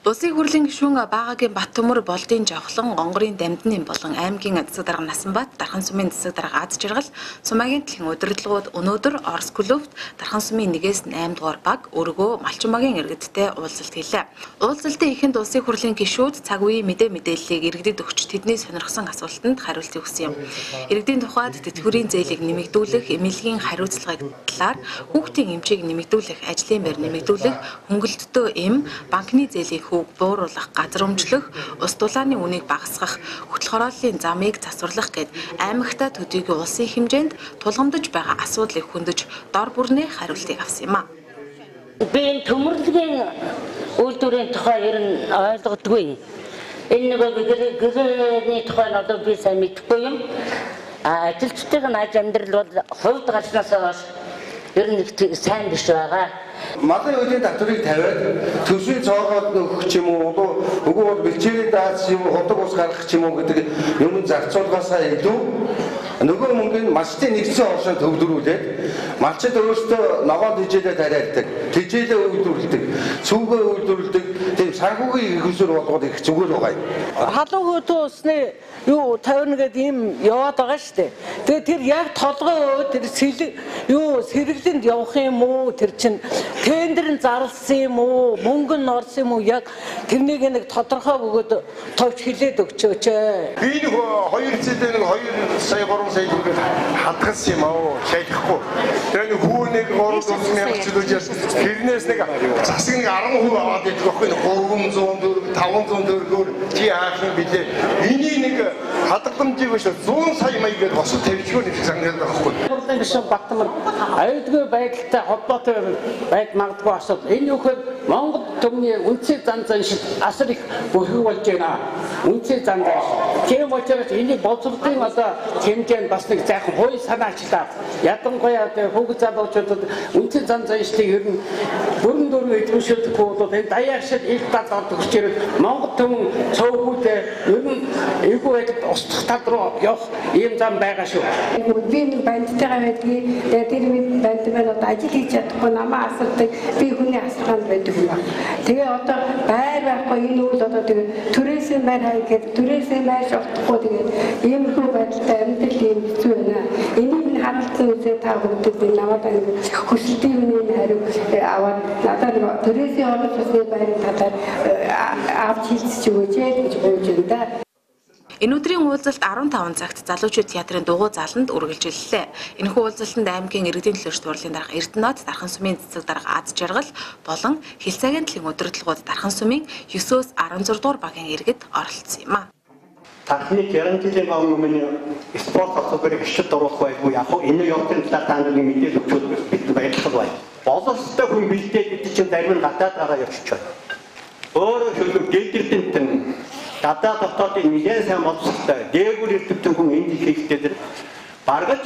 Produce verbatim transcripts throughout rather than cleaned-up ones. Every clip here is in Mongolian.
Улсын хурлын гишүүн Багагийн Баттөмөр Болдын Жавхлан Гонгорын Дамдны болон аймгийн засаг дарга Насанбат Дархан сумын засаг дарга Аз Жаргал Сумагийн дэлхийн удирдлагууд өнөөдөр Орос клубт Дархан сумын нэгээс найм дугаар баг өргөө Малчмагийн иргэдтэй уулзалт хийлээ. Уулзалтын эхэнд улсын хурлын гишүүд цаг үеийн мэдээ мэдээллийг иргэдэд өгч тэдний сонирхсан асуултанд хариулт өгсөн юм. Иргэдийн тухайд тэтгэврийн зээлийг нэмэгдүүлэх, эмнэлгийн хариуцлагыг талаар хүүхдийн эмчийг нэмэгдүүлэх, ажлын байр нэмэгдүүлэх, хөнгөлөлтөө эм, банкны зээлийг бууруулах, газар өмчлөх, ус дулааны үнийг багасгах, хөтөл хорооллын замыг засварлах гэд аймагтаа төдийгүй улсын хэмжээнд тулгамдж байгаа асуудлыг хөндөж дор бүрнээ хариултыг авсан юм а. Би энэ төмөрлөгийн үйлдвэрийн тухай ер нь ойлгодгүй. Энэ нэг гэрээний тухай нь одоо би сайн мэдэхгүй юм. А ажилчдын аж амьдрал бол хувьд гарснаас хойш ер нь сайн биш байгаа. Малын үеийн татварыг тавиад төсвийн цоогоод өгөх ч юм уу, үгүй бол бэлчээрээ дааж юм уу, ходог ус гаргах ч юм уу гэдэг юм зарцуулгаасаа илүү нөгөө мөнгөний малчтын нэгдсэн оршин төвлөрүүлээд малчид өөрсдөө ногоон тэжээлээ тариаддаг, тэжээлээ үйлдвэрлэдэг, цүнхээ үйлдвэрлэдэг, тийм санхүүгийн хэрэгсэл болгоод их зүгээр байгаа юм. Халуун хөөтөө усны юу тавина гэдэг юм яваад байгаа шүү дээ. Тэгээ тэр яг толгой тэр сэлэг юу сэргэлэнд явах юм уу, тэр чинь тендерын зарлсан юм уу, мөнгө нь орсон юм уу, яг тэрнийг нэг тодорхой бөгөөд товч хилээд өгчөөч. Би нэг хоёр зэдээ нэг хоёр сая гурван сая төгрөг хадгалсан юм аа, шалахгүй. Тэгээ нэг хүү нэг гурван мянга чөлөөж тэрнээс нэг засаг нэг арван хувь аваад идэх байхгүй нэг гурван зуун төгрөг, таван зуун төгрөгөөр чи хаах юм билээ. Энийг нэг хадгаламжийг биш зуун сая маягаар босоо тавьчихгүй нэг санагдаад байгаа байхгүй. Хурлын гишүүн Баттөмөр аюулгүй байдалтай холбоотой байд магадгүй асуудал. Энэ юу гэхээр Монгол төмний үнцний зан заншил асар их өргөг болж байна. Үнцний зан заншил. Тийм учраас энийг боловсролын одоо хэмжээнд бас нэг зайхан хууль санаачлаа. Ядангуяа хүүхэд залуучуудад үнцний зан заншлыг ер нь бүрэн дүүрэн эзэмшүүлэхгүй бол энэ даяаршил их талд өгч ирээд Монгол төмөн цөөхүүдээ ер нь эвгүй байдалд устгах тал руу явах ийм зам байгаа шүү. Би нэг бандтайгаа байдгийг тэгээд тэр банд маань одоо ажил хийж чадахгүй намаа асуудаг би хүний асуулганд байдаг юм байна. Тэгээ одоо байр байхгүй энэ үйл одоо тэгээ түрээсээ байр хай гэдэг түрээсээ байр шалтахгүй тэгээ ийм хөө байдалтай амьдрал ийм хэцүү байна. Энийг нь харалтсан үзээ та бүгд би намаад хүсэлтийн үнийг хариу аваад надад түрээсээ орж усны байрны талаар авч хэлцэж өгөөч гэж гуйж байна да. Энэ өдрийн уулзалт арван таван цагт залуучууд театрын дугуй заланд үргэлжиллээ. Энэхүү уулзалтанд аймгийн иргэдийн төлөөлөгч дурлалын дарга Эрдэнэт, Дархан сумын засаг дарга Аз Жаргал болон хил цагийн дэлхийн удирдлагууд Дархан сумын девятөөс арван зургаадугаар дугаар багийн иргэд оролцсон юм а. Тархины яран жилийн баг өмнө спорт автобусыг хшид оруулах байгуу яг энэ явдлын талаар та нарыг мэдээлэл өгчөөд бид баярлалаа. Боловсролтой хүн бэлдээд бид чинь зарим нь гадаад байгаа явчих байна. Өөрөө шүлэг дэдэрдэнтэн гадаад дотоодын нэлээд сайн боловсролтой дээгүүр ирдэгтэн хүн энд хийхдээ баргаж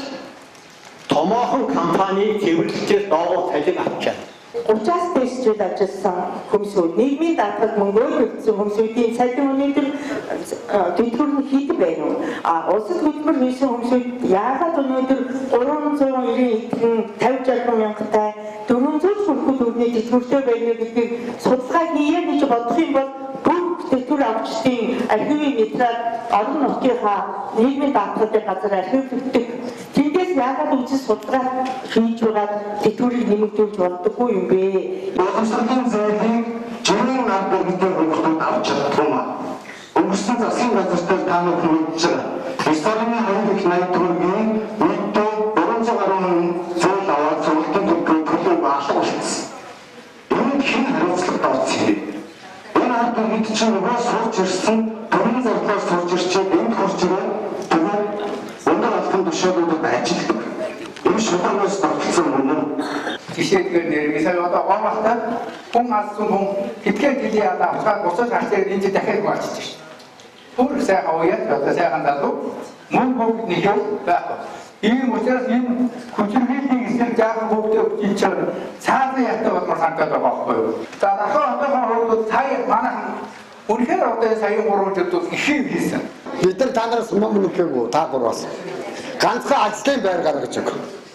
томоохон компани цэвэрлэгчээс доогоо цалин авчаа. Учаас дэвшил ажилласан хүмүүсүүд нийгмийн даатгал мөнгөөр хөгжсөн хүмүүсийн цалин өнөөдөр тэтгэврийн хийдэг байна уу? А улсад хөтөлбөр хийсэн хүмүүсүүд яагаад өнөөдөр гурван зуун нэрийн итгэн тавьж албан мянгатай дөрвөн зуун хүрэхэд өрний тэтгэвртэй байна гэдгийг судалгаа хийе гэж бодох юм бол тэтгэвэр авчдын архивын материал олон нутгийнхаа нийгмийн даатгалын газар архивлэгдэх тэндээс яагаад үжис судалгаа хийж байгаа тэтгэврийг нэмэгдүүлж болдоггүй юм бэ? Боловсролын зайлыг жирийн над бүгдээ хөнгөлөлт авч чадсан. Өнгөрсөн засгийн газартай та бүхэн мэдж байгаа. Историйн хөрөнгө их найд төргийн нийтдээ гурван зуун гаруй зүйл аваад зөвлөлтөнд төлөв төлөв алга болчихсон. Энэ хэн хариуцлага тавьсан юм? Энэ ард түмэд чинь нөгөө сурч ирсэн төрийн зардлаар сурч ирчээд энд хурж ирээ. Тэгээд өндөр албан тушаалуудад ажилладаг. Энэ шударгаас тогтсон юм. Жишээлбэл нэр сая одоо гомахта хүн алсан хүн хэдхэн жилийн ада авчаад бусад харцыг энэ дахиад гарчиж шээ. Түр сайхан уяд одоо сайхан далуу мөн бүгд нэг юм байхгүй. Ийм учраас энэ хүчирхийллийн эсрэг жаахан бүгд энэ чинь цаана ятаа болмоор санагдаад байгаа байхгүй юу. За дахиад одоохон хүмүүс сая манайхан үнэхээр одоо сая гурван жил их юм хийсэн. Бид нар та нараас мөн нүхээгүү та гураас ганцхан ажлын байр гаргаж өг.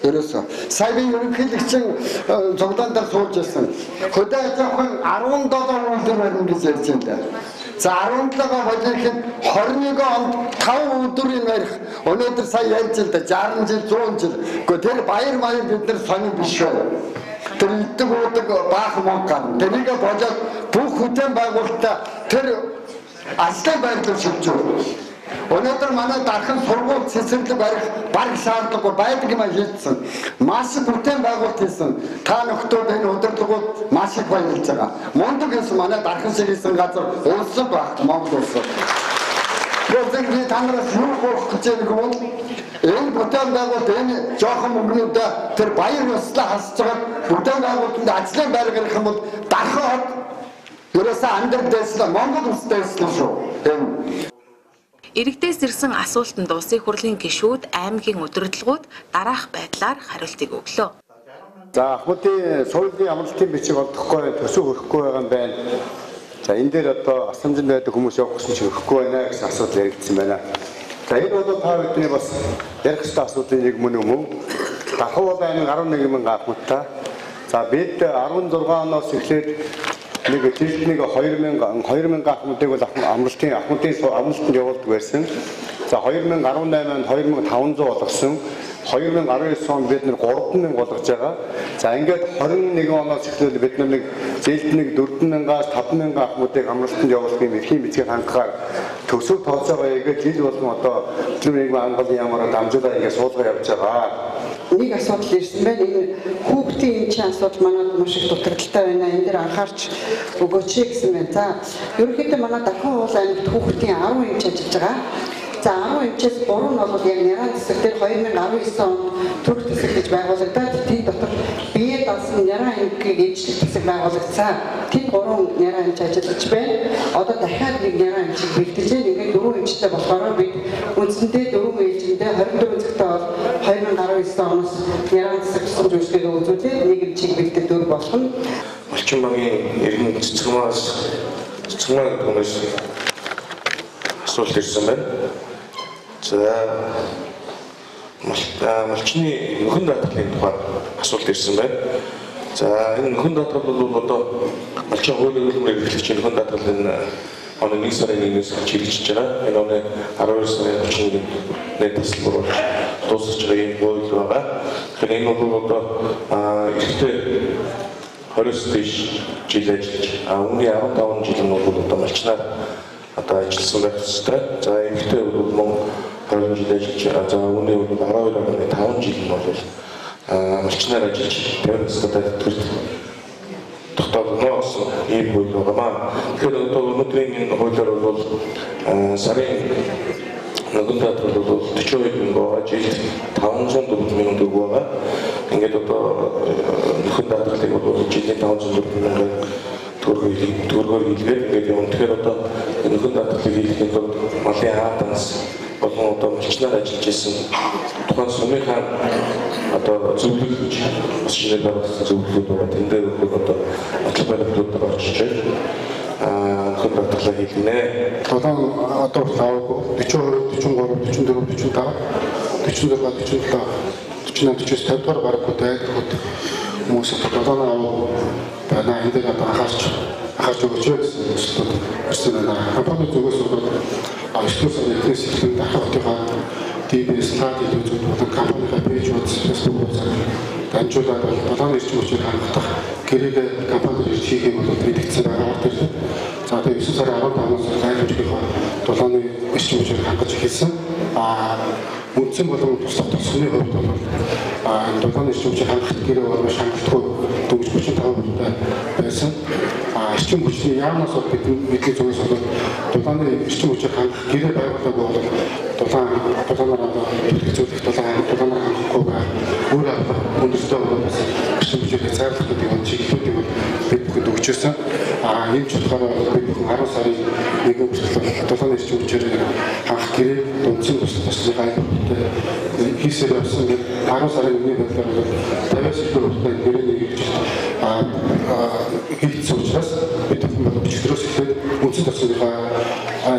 Ерөөсөө. Сая би ерөнхийлөгчийн цуглаан дээр сууж байсан. Хөдөө аж ахуйн арван долоо өдөр барина гэж ярьж байна. За арван долоо болихэд хорин нэгэн онд таван өдрийн барих. Өнөөдөр сая ярьж л да жаахан жил зуун жил. Гэхдээ тэр баяр баяр бид нар сонир биш байна. Тэр идэг уудаг баах мөнгө гарна. Тэрийг болоод бүх хөтөн байгуулалтаа тэр алсын байрлал шилжиж байна. Өнөөдөр манай дархан сургууль цэцэрлэг барих баг шаардлагагүй байдаг юм хийсэн. Маш бүтээн байгуулалт хийсэн. Та нөхдүүд энэ удирдлагууд маш их баярлж байгаа. Мундаг гэсэн манай дархан шиг хийсэн газар улсад багт Монгол улсад. Гэхдээ би танараас юу болох гэж байгаа юм энэ бүтээн байгуулалт энэ жоохон мөнгнүүдээ тэр баяр ёслоо хасж байгаа бүтээн байгуулалтанд ажлын байр гаргах юм бол дархан ерөөсөө амьдрал дэслээ Монгол улс дэслээ шүү. Иргэдээс ирсэн асуултанд улсын хурлын гишүүд аймгийн удирдлагууд дараах байдлаар хариултыг өглөө. За ахмадын соёлын амралтын бичиг олдохгүй төсөв хөрөхгүй байгаа юм байна. За энэ дээр одоо асамжинд байдаг хүмүүс явах гэсэн чинь хөрөхгүй байна гэсэн асуудал яригдсан байна. За энэ бол та бидний бас ярих ёстой асуудлын нэг мөн юм уу? Дахуу бол аймаг арван нэг мянган ахмадтай. За бид арван зургаан оноос эхлээд нэг жилд нэг хоёр мянган ахмадыг бол амралтын ахмадын амралтанд явуулдаг байсан. За хоёр мянга арван восемь онд хоёр мың таван зуун болгосон. хоёр мянга арван девять онд бид нэр гурван мянга болгож байгаа. За ингээд хорин нэгэн оноос эхлээд бид нар нэг жилд нэг дөрвөн мянгаас таван мянган ахмадыг амралтанд явуулах юм эрхийн бичгийг хангахаар төсөв тоолж байгаа. Тэгээд жил болгон одоо төлөв нийгмийн хангалтын ямаараа дамжуулаад ингээд суулгаа явж байгаа. Нэг асуудал ирсэн байна. Энэ хүүхдийн энэ чинь асуудал манайд маш их дутагдaltaй байна. Энэ дээр анхаарч өгөөч гэсэн байна. За, ерөнхийдөө манай Дахин уул аймагт хүүхдийн арван эмч ажиллаж байгаа. За арван эмчээс гурав нь бол яг Няран засаг дээр хоёр мянга арван девять онд төрх засаг гэж байгуулагдаад тэнд дотор бие даасан Няран аймгийн эмчлэх засаг байгуулагдсан. Тэнд гурван Няран эмч ажиллаж байна. Одоо дахиад нэг Няран эмчийг бэлдэж байна. Ингээд дөрвөн эмчтэй болохоор бид үндсэндээ дөрвөн эмчэндээ хорин дөрвөн цагтаа бол хоёр мянга арван девять оноос Няран засаг тусгаж үйлчлэгээ үзүүлээд нэг эмчийг бэлдэх дөр болгоно. Малчин багийн иргэн цэцгмаас цэцгмаа гомс асуулт ирсэн байна. За малчны нөхөн даатгалын тухай асуулт ирсэн байна. За энэ нөхөн даатгал бол одоо малчин хуулийн хөлбөмбөгийн эрхлэгчийн нөхөн даатгал энэ оны нэг сарын нэгнээс чиглэж байгаа. Энэ оны арван хоёр сарын орчим нэг тасалбар болж дуусах байгаа юм хууль байгаа. Тэгэхээр энэ бол одоо эрхтэй хоригс дэш жил ажиллаж а үүний арван таван жил нь бол одоо малчнаар одоо ажилласан байх ёстой. За эмэгтэй бол мөн хорин жил ажиллаж за үүний бол арван хоёр оны таван жил нь бол малчнаар ажиллаж тавин настай төр тогтоогно гэсэн ийм хууль байгаа. Тэгэхээр одоо өнөөдрийн энэ хуулиар бол сарын нэгэн даатгал бол forty-two мянга жилд таван зуун дөрвөн мянган төгрөг байгаа. Ингээд одоо нөхөн даатгалыг бол жилийн таван зуун дөрвөн мянган төгрөгийг төгрөгөөр хийлгээд ингээд юм. Тэгэхээр одоо нөхөн даатгалыг хийхэд бол малын хаатанс болон одоо малчнаар ажиллаж исэн тухайн сумынхаа одоо зөвлөлж бас шинээр байгуулсан зөвлөлүүд байгаа. Тэн дээр одоо атлаг баримтууд орчиж байна. Аа нөхөн даатгалаа хийлгэнэ. Толон одоо forty-two, forty-three, forty-four, forty-five, forty-six, forty-seven, forty-eight, forty-nine, forty дугаар баримтууд байдаг хүмүүс толон аваа байна. Энэ дээр одоо анхаарч анхаарч өгөөч гэсэн өсөлтөд ирсэн байна. Компани зүгээс бол аюулгүй санаатаас эхлэн дахиадынхаа ди би эс лад хэлүүцүүд болон компанийн пэйжүүд фэйсбүүкээр дамжуулаад толгойн эрчим хүчийг хангах гэрээг компанид ирж хийх юм бол мэдгдсэн байгаа тийм. За тэгээд нine сарын арван тавнаас зайлшгүй толгойн эрчим хүчийг хангаж эхэлсэн. Аа үндсэн болон туслах тосны хувьд бол аа толгойн эрчим хүчийг хангах гэрээ бол маш хангалтгүй дөнгөж forty-five процент байсан. Аа эрчим хүчний яамнаас бол бидний зүгээс бол толгойн эрчим хүчийг хангах гэрээ байгуулаагүй бол толгойн толгойноо төлөвлөлт толгойн толгойноо хангахгүй өөр өндөртэй бол бас эрчим хүчийг зайлшгүй гэдэг нь чиглэлүүдийг бид бүхэнд өгчөөсөн. Аа энэ ч болохоор бид бүхэн ten сарын нэгэн хүртэл толгойн эрчим хүчээр хангах гэрээ үндсэн туслах тосны гайхалтай хийсээр явсан гэдэг ten сарын нэгний байдлаар бол fifty сэдвүүтэй гэрээний хийж аа хийсэн учраас бид бүхэн бичгэрээс эхлээд үндсэн тосныхаа айлтгуулыг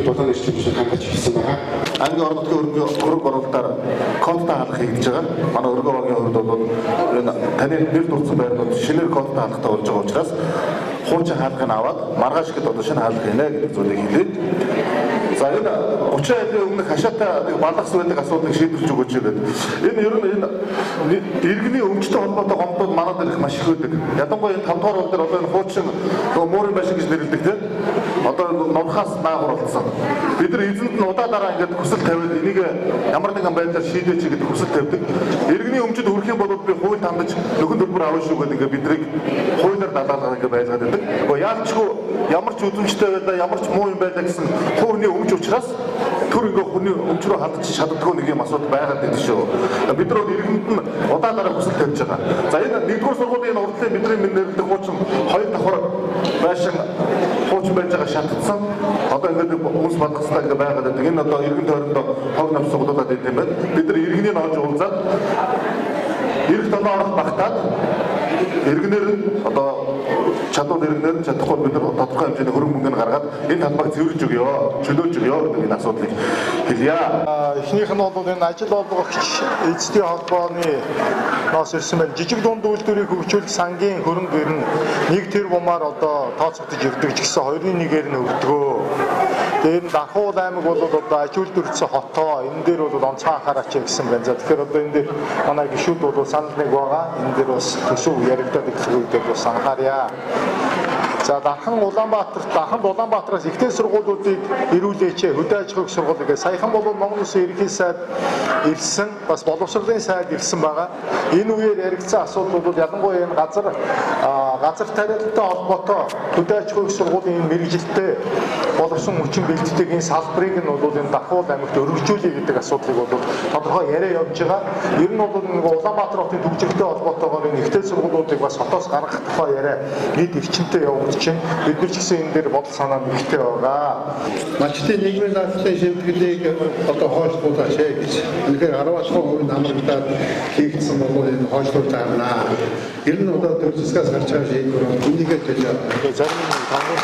дулаан эрчимчийг хангаж хэлсэн байгаа. Англи орон нутгийн хөрөнгө оруулалтаар кодтой хаалга хийгдэж байгаа. Манай өргөө багийн хувьд бол энэ таны нэр дурдсан байрнууд шинээр кодтой хаалгатай болж байгаа учраас хуучин хаалгыг аваад маргааш гэд одоо шинэ хаалга хийнэ гэдэг зүйлийг хэлээд за энэ гучин айлын өмнөх хашаатай балгас байдаг асуудлыг шийдвэрлэж өгөөч гэдэг. Энэ ер нь энэ иргэний өмчтэй холбоотой гомдууд манад ирэх маш их байдаг. Ядангуяа энэ тавдугаар бол дээр одоо энэ хуучин муурын машин гэж нэрлэдэг тийм. Одоо номхоос наагур болсон. Бид нар эзэнд нь удаа дараа ингээд хүсэл тавиад энийг ямар нэгэн байдлаар шийдээч гэдэг хүсэл тавьдаг. Иргэний өмчөд хүрэх юм бол би хууль тандаж нөхөн төлбөр авах шүү гэдэг ингээд бидрийг хуулиар даалгавар ингээд байлгаад байдаг. Гэхдээ яалчгүй ямар ч үзэмжтэй байлаа ямар ч муу юм байлаа гэсэн хувийн өмч учраас төр ингээд хүний өмч рүү хандж чаддгүй нэг юм асуудал байгаад байдаг шүү. Бид нар иргэнд нь удаа дараа хүсэл тавьж байгаа. За энэ нэгдүгээр сургуулийн энэ урдлын бидний нэрлэдэг хуучин хоёр давхар байшин хуучин байж байгаа шаардсан. Одоо ингээд хүмүүс батгастай ингээд байгаад байдаг. Энэ одоо иргэн тойрондоо хог навс суглуулад байт юм байна. Бид нар иргэний нөөж уулзаад ирэх тоноо орох багтаад иргэнээр нь одоо чадвар иргэнээр нь чадахгүй бид нар тодорхой хэмжээний хөрөнгө мөнгөнд гаргаад энэ талбайг цэвэрлж өгье, чөлөөж өгье гэдэг энэ асуудлыг хэлье. Эхнийх нь бол энэ ажил олгогч эзэдийн холбооны ноос ирсэн байна. Жижиг дунд үйлдвэрийг хөгжүүлэх сангийн хөрөнгө ер нь нэг тэрбумаар одоо тооцогдож ирдэг ч гэсэн хоёрын нэгээр нь өрдгөө. Тэгээд энэ Дархуул аймаг бол одоо аж үйлдвэрчсэн хотоо энэ дээр бол онцгой анхаараач гэсэн байна. За тэгэхээр одоо энэ дээр манай гишүүд бол санал нэг байгаа. Энэ дээр бас төсөв яригдаад ирэх үедээ бас анхаарья. За Дархан Улаанбаатар, Дарханд Улаанбаатараас ихтэй сургуулиудыг ирүүлээч. Хөдөө аж ахуйн сургуулийг саяхан бол Монгол Улсын ерөнхий сайд ирсэн, бас боловсролын сайд ирсэн байгаа. Энэ үеэр яригдсан асуудал бол ялангуяа энэ газар газар тариалантай холбоотой хөдөө аж ахуйн сургуулийн мэрэгжилтэй боловсон хүчин бэлтгэхийн салбарыг нь бол энэ Дархуул аймагт өргөжүүлэх гэдэг асуудлыг бол тодорхой яриа явж байгаа. Ер нь бол нэг Улаанбаатар хотын төвчөртэй холбоотойгоор энэ ихтэй сургуулиудыг бас хотоос гаргах тухай яриа нийт эрчимтэй явагдаж чинь бид нар ч гэсэн энэ дээр бодол санаа нэгтэй байгаа. Малчтын нийгмийн даатгалын шимтгэлийг одоо хойшлуулаач гэж. Үнэхээр араваас хувийн амрагдаад хийгдсэн бол энэ хойшлуулж авнаа. Ер нь одоо төр засгаас гарч байгаа шийдвэр бол үнийгээ төлж байгаа. Зарим тангууд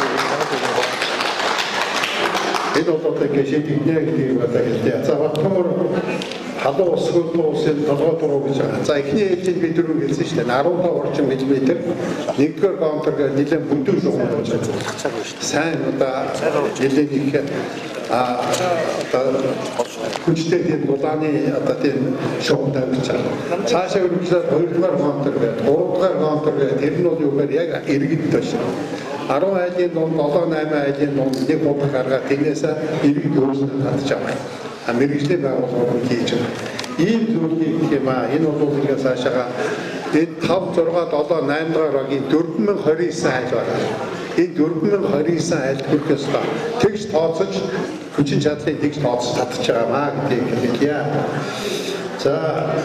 энэ бол одоо гэшээдгнээ гэдэг юм байна гэдэг. За батмөр халуун ус хөлбөсөн толгой дуруу гэж байна. За эхний ээлжинд бид дөрөв хэлсэн шүү дээ. арван орчим миллиметр нэгдүгээр контр гэж нэлээд бүдүүн шугам болж байгаа. Сайн одоо нэлээд их а одоо хүчтэй тийм дулааны одоо тийм шугам тавьж байгаа. Цаашаа үргэлжлээд хоёрдугаар контр гэдэг, гуравдугаар контр гэдэг тэр нь бол юу гэхээр яг иргэд төш. арван айлын дунд, долоо найман айлын дунд нэг удаа гаргаад тэрнээс иргэд өөрсдөө татж авах. А мэрэгжлийн байгууллагууд хийж байгаа. Ийм зүйлийг гэх юм аа. Энэ бол ингээд цаашаага энэ тав, зурга, долоо, найман дугаар багийн дөрвөн мянга хорин девэн айл байна. Энэ дөрвөн мянга хорин девэн айлд хүрэх ёстой. Тэгж тооцож хүчин чадлыг тэгж тооцож татчих байгаамаа гэдгийг хэлье. За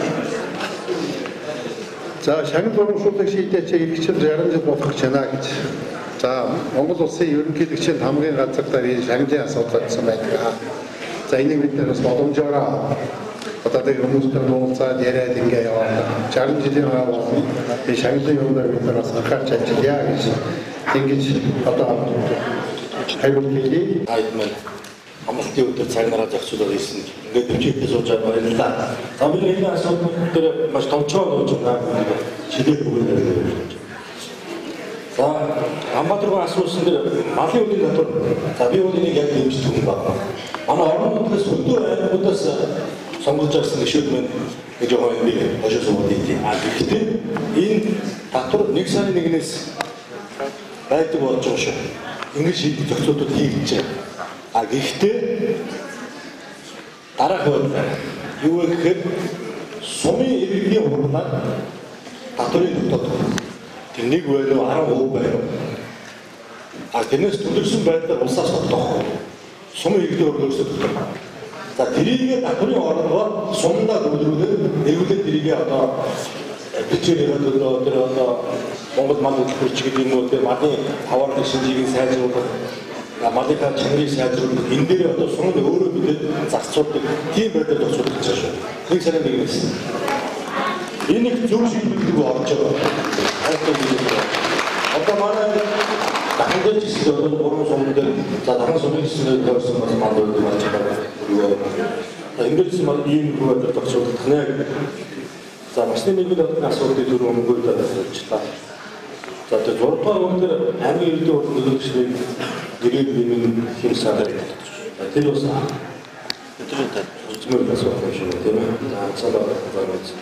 За шагнал урамшууллыг шийдэж иргэжил жаргал жил болох гэж байна гэж. За Монгол улсын ерөнхийлөгчийн хамгийн газар дээр энэ шагналын асуудал гэсэн байдаг. За энийг бид нэр бас боломжоор одоо тэр хүмүүстэй уулзаад яриад ингээ яваа. жаргал жилийн аваа энэ шагналын юмдаа бид нар бас анхаарч ажиллая гэж ингэж одоо хайрлуулъя. Айдман амлалтын өдөр цаг нараад явцуулаад ирсэн. Ингээд өвчтэй сууж байгаа баярлалаа. За бид энэ асуудал дээр маш томчоор нууж байгаа шийдэл бүгд. За Амбатургийн асуусан дээр малын үдийн татвар. За би бол энийг яг дэмжиж түгэн байна. Манай орон нутгаас өдөө аймагуудаас сонгож авсан гишүүд маань гэж байгаа юм би хошоо суугаад идэв. А гэхдээ энэ татвар нэг сарын нэгнээс байдаг болж байгаа шүү. Ингэж шийдэх зохицуултууд хийгдэж байна. А гэхдээ дараах бодлоо юу вэ гэхээр сумын иргэний хурлаар татврын тогтоох. Тэр нэг байлуу арван хувь байв. А тэрнээс төлөвсөн байдлаар улсаас тогтоох. Сумын иргэний хурлаар тогтоох. За тэрийг татврын орондоо сумдаа төлөвлөлөө эргүүлээд тэрийг одоо бичээрээ төлөө тэр одоо Монгол мал хөдөлгөөрч гэдэг юм уу тэр малын хаваарлын шинжийг сайжруулах малынхаа чанарыг сайжруулах энэ дээр одоо сумд өөрөө мэдээд зарцуулдаг тийм байдлаар тохиолдож байгаа шүү. Нэг сарын нэгнээс энэ их зөв шийдвэрлэлгүй орж байгаа. Одоо манай дахин дээр ч гэсэн одоо гурван сумын дээр за дахин сумын гэсэн тойрсон бас мал өгдөг болж байгаа. Ингээд юм ийм хөөд тогтсоодох нэ. За машины нэгэн асуудлыг дөрөв өнгөд ажиллаа. За тэр зураг дугаар өндөр хамгийн эрдэнэ урд нөлөөлөгчдийн гэрээ бимэн хэм сарай. Тэр бас өдрөөр үзмэр асуудал юм шиг тийм ээ. За цалаа гаргаж.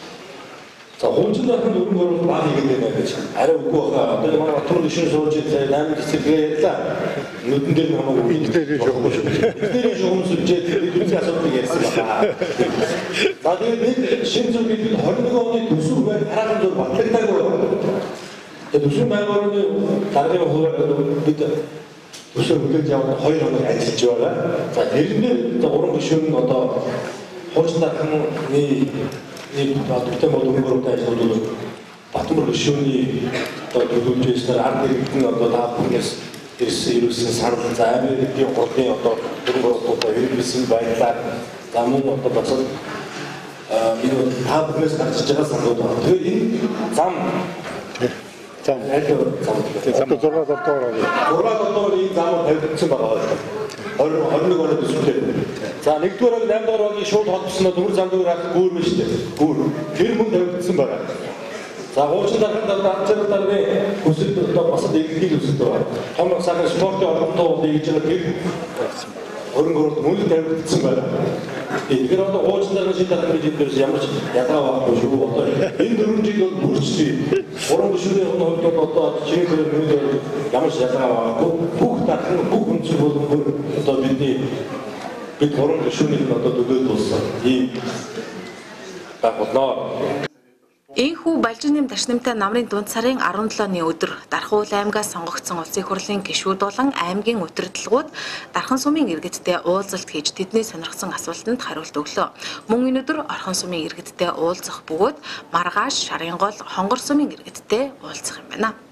За хонцлог нь дөрөнгө оруулалт баг хийгээд байна гэж. Арай үгүй баха. Одоо манай Батмөр гишүүн сууж байгаа найман хэсгээ ярьлаа. Нүдэн дээр хамаагүй энэ дээр жоохон шүү. Тэр жоохон сүлжээ бидний асуудлыг ярьсан байна. За тэгээд нэг шинэ зүйл бид двадцать один оны төсөв байр хараахан зүйл батлагдаагүй. Тэгээд төсөв байгууллагын даргын хуваар бид төсөв хөтлөж яваад хоёр хоног ажиллаж байгаа. За тэрнээр гурван гишүүн нь одоо хуучны дарганы нэг баттай бол өнгөрөөтэй ажлууд Батмөр гишүүний одоо төлөвлөжсээр ард иргэдэн одоо та бүхнээс ирсэн ирсэн санал за Америкийн гурвын одоо өнгөрөөтэй хэрэглэсэн байдлаар за мөн одоо бас энэ та бүхнээс гарч байгаа саналууд байна. Тэгэхээр энэ зам зам зам одоо зураг дуртаар зураг дуртаар энэ зам тавигдсан байгаа байна. двадцать один оны төсөвтэй. За нэгдүгээр аг наймдугаар багийн шууд холбосноо төмөр замдуур ах гүүр байна шүү дээ. Гүүр. Тэр мөн тавигдсан байгаа. За хуучин дарахад анчаар дарны хүсэлт одоо бас дэгдгийг үсэлт байна. Том сайхан спортын орнотоо дэгж байгаа тэр хөрөнгө мөн тавигдсан байна. Тэгэхээр одоо хуучин дарны шийд дарах гэж дээрс ямар ч ядгаа байхгүй шүү. Одоо энэ дөрвөн жил бол бүрчтэй. Гурван гишүүний хувьд одоо чиний нөлөө ямар ч ядгаа байхгүй. Бүх дарах бүх үнцэг болон одоо бидний бид гурван гишүүнийг одоо төлөөд болсон. Ийм баг болноо. Энэхүү Балжин нэм дашнамтай намрын дунд сарын арван долооны өдөр Дархан уул аймгаас сонгогдсон улсын хурлын гишүүд болон аймгийн удирдлагууд Дархан сумын иргэдтэй уулзалт хийж тэдний сонирхсон асуултанд хариулт өглөө. Мөн энэ өдөр Орхон сумын иргэдтэй уулзах бөгөөд Маргааш, Шарын гол, Хонгор сумын иргэдтэй уулзах юм байна.